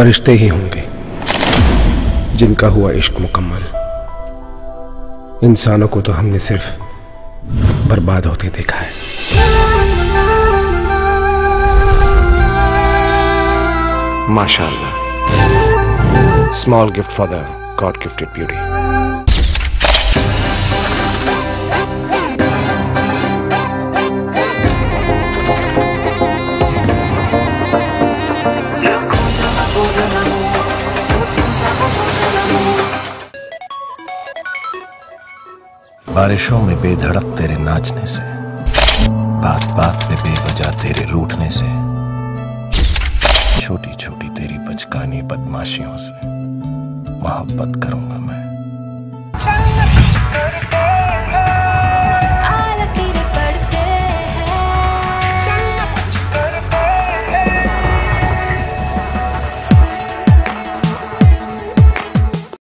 फरिश्ते ही होंगे जिनका हुआ इश्क मुकम्मल। इंसानों को तो हमने सिर्फ बर्बाद होते देखा है। माशाअल्लाह, small gift for the God gifted beauty. बारिशों में बेधड़क तेरे नाचने से, बात बात पे बेवजह तेरे रूठने से, छोटी छोटी तेरी बचकानी बदमाशियों से मोहब्बत करूंगा मैं।